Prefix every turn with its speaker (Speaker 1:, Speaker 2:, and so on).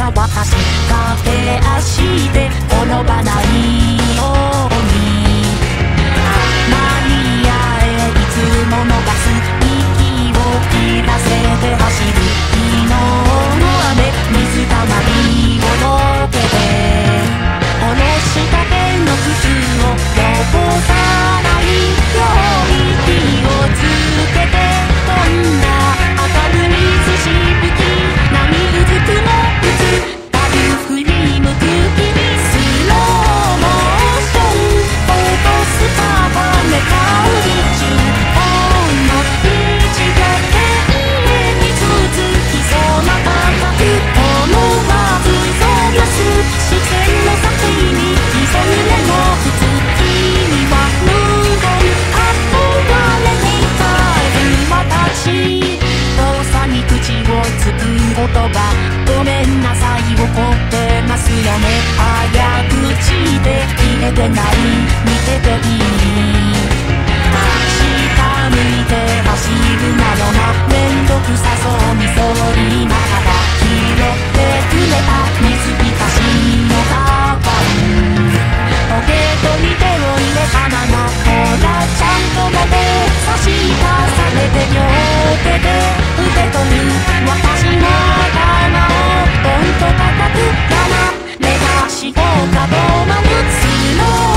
Speaker 1: た私駆け足で転ばないように間に合えいつも逃す息を切らせて走る昨日の雨水たまりをどけて下ろしたての靴を汚さないように気をつけて飛んだ明るみ水しぶき波うずくもうつたる振り向く君スローモーションフォトスタバメ香り中ほんの一秒で家に続きそうな高く思わずそらす視線の先に急ぐ目の普通君は無言憧れていた私動作に口をつく言葉ごめんなさい怒ってますよね早口で消えてない見てていい下向いて走るなよなめんどくさそうにそう言いながら拾ってくれた水浸しのカバンポケットに手を入れたままほらちゃんと持て差し出されて両手で受け取る私の頭をポンと叩くかな目がしとかとまぶつの